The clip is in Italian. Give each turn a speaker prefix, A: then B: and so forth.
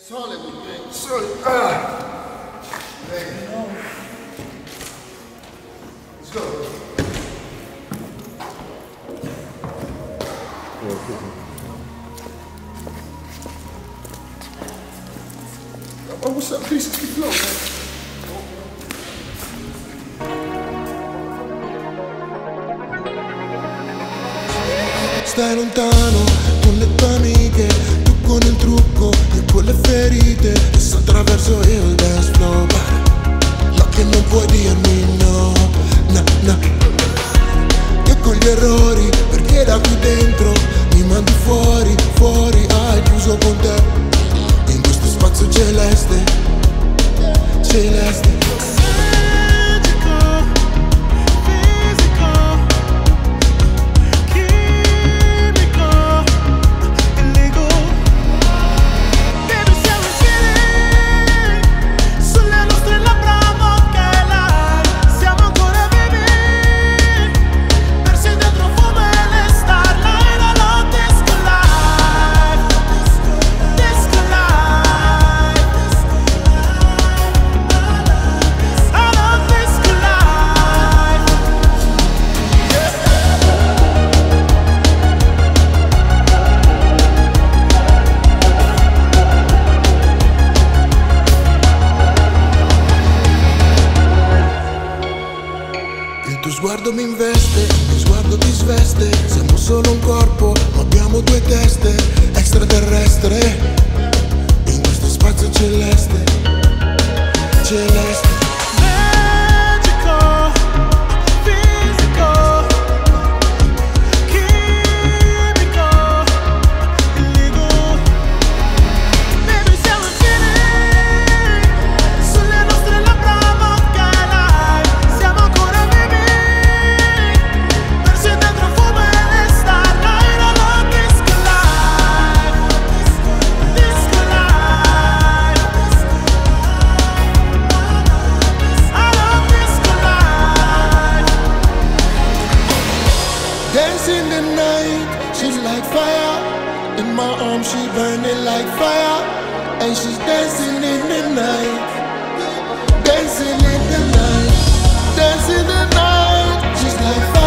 A: Solid, man. Solid. Man. Let's go. Oh, what's up, pieces? Keep low, man.
B: Stai lontano con le tue amiche, tu con il trucco e con le ferite. Adesso attraverso il dance floor, no che non puoi dirmi no, no, no. Io con gli errori, perché da qui dentro mi mandi fuori, fuori. Hai chiuso con te, in questo spazio celeste, celeste. Il tuo sguardo mi investe, il mio sguardo ti sveste. Siamo solo un corpo, ma abbiamo due teste. Extraterrestre, in questo spazio celeste, celeste. Dancing the night, she's like fire. In my arms, she burning like fire. And she's dancing in the night. Dancing in the night. Dancing the night, she's like fire.